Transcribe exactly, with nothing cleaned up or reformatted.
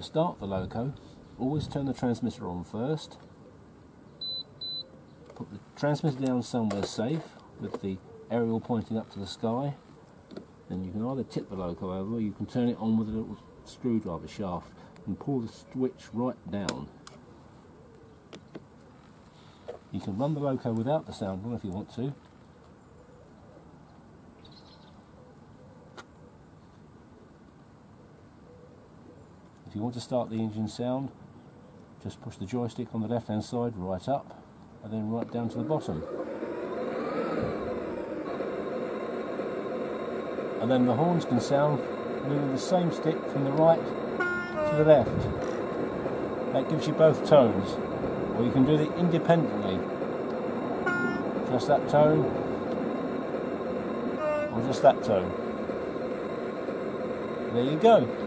start the Loco, always turn the transmitter on first. Put the transmitter down somewhere safe with the aerial pointing up to the sky. Then you can either tip the Loco over or you can turn it on with a little screwdriver shaft and pull the switch right down. You can run the Loco without the sound on if you want to. If you want to start the engine sound, just push the joystick on the left hand side right up and then right down to the bottom. And then the horns can sound moving the same stick from the right to the left. That gives you both tones, or you can do it independently. Just that tone, or just that tone. There you go.